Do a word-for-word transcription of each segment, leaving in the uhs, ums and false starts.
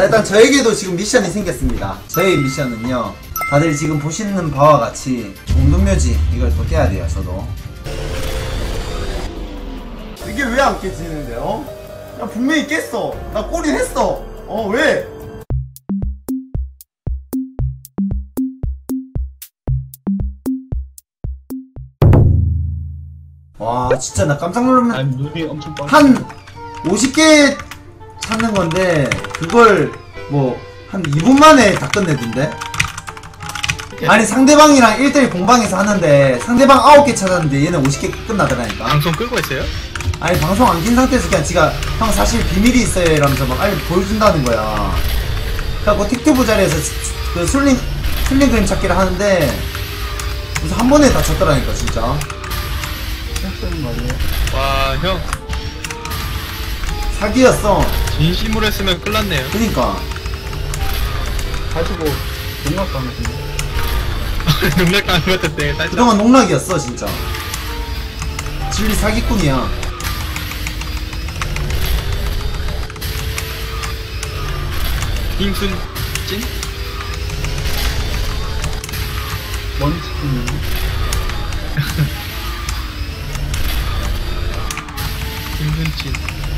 자, 일단 저에게도 지금 미션이 생겼습니다. 저의 미션은요, 다들 지금 보시는 바와 같이 공동묘지 이걸 또 깨야 돼요. 저도 이게 왜 안 깨지는데? 어? 나 분명히 깼어. 나 꼬린 했어. 어 왜? 와 진짜 나 깜짝 놀랐네. 아니 눈이 엄청 빨라. 한 오십 개 찾는 건데 그걸 뭐 한 이 분 만에 다 끝내던데? 아니 상대방이랑 일 대일 공방에서 하는데 상대방 아홉 개 찾았는데 얘는 오십 개 끝나더라니까. 방송 끄고 했어요? 아니 방송 안 킨 상태에서 그냥 지가 형 사실 비밀이 있어요 이러면서 막 알려 보여준다는 거야. 그래갖고 틱튜브 자리에서 그 술링 술링 그림 찾기를 하는데 무슨 한 번에 다 쳤더라니까 진짜. 와, 형 사기였어. 진심으로 했으면 끝났네요. 그니까 가지고 농락도 안 했는데. 농락당한 것 같았대. 살짝. 그동안 농락이었어 진짜. 진리 사기꾼이야. 김순진? 뭔 치킨이니? 김순진.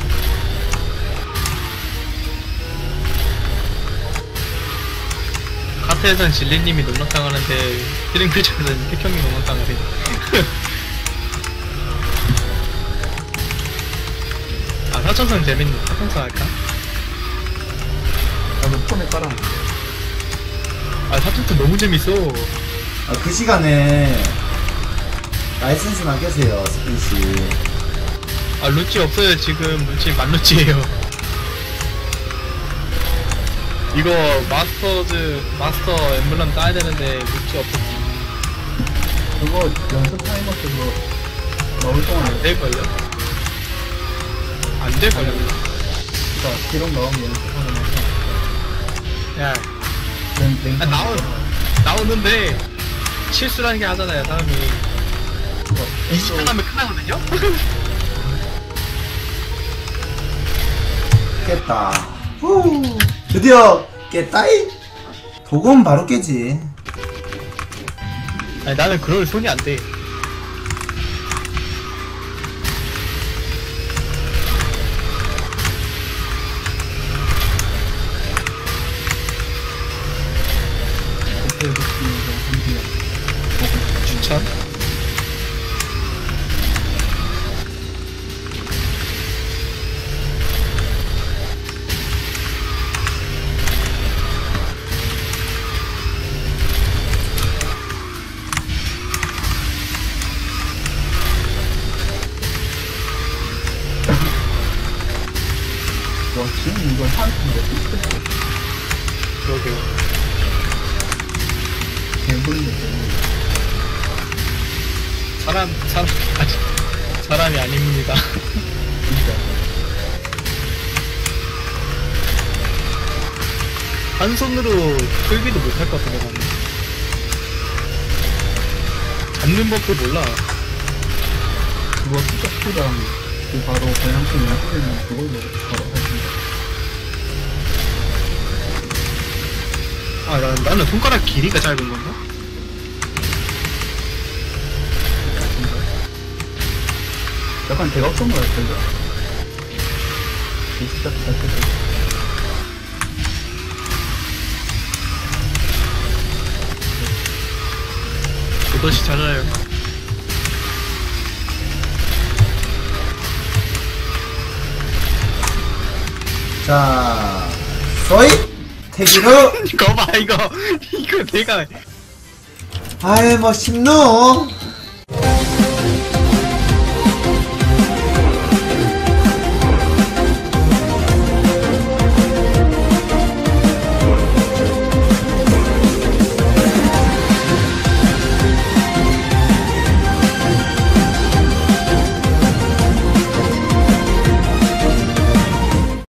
카트에선 진리님이 농락당하는데 트링크에서는 태형이 농락당하네. 아 사천성 재밌네. 사천성 할까? 나도 폰에 깔아. 아 사천성 너무 재밌어. 아, 그 시간에 라이센스만 깨세요 스킨씨. 아 루치 없어요 지금. 루치 만루치예요. 이거 마스터즈 마스터 엠블럼 따야 되는데 루치 없었지. 그거 연습 타이머 때도 넣을 동안 안 될걸요? 안 될걸요? 그니까 기록 나오면 연습하면 해서 야, 냉, 냉 아, 나오, 나오는데 실수라는 게 하잖아요 사람이. 이십 분 하면 끝나거든요? 깼다. 후. 드디어 깼다잉. 도금 바로 깨지. 아니 나는 그럴 손이 안 돼. 호텔 부스에서 한 뒤에 추천? 와 지금 이건 한 팀인데 삐끗해. 그러게요. 개불리네 개불리. 사람 사람 아직 사람이 아닙니다. 진짜 한 손으로 끌기도 못할 것 같은데 나는. 잡는 법도 몰라. 그거 삐끗이랑 그 바로 전향팀 연습에는 그걸로 바로 하신다. 아 나, 나는 손가락 길이가 짧은 건가? 약간 대각선으로 할 텐데. 진짜 잘 뺐어. 도도시 찾아요. 자, 소이 태기로. 이거 봐 이거 이거 내가 아이 뭐 심노.